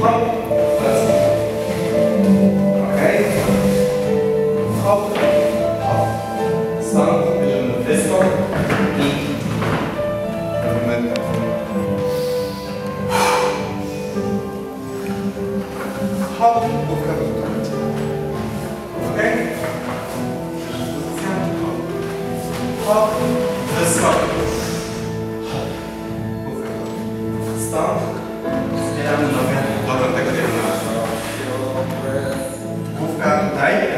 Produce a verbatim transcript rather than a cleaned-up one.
hop, wracamy. Okej. Hop, hop. Stąd bierzemy wysoko i robimy hop, główka do tyłu. Okej? Hop, wysoko. Hop, główka do tyłu. Stąd zbieramy nogę do tego kierunku. Główka tutaj.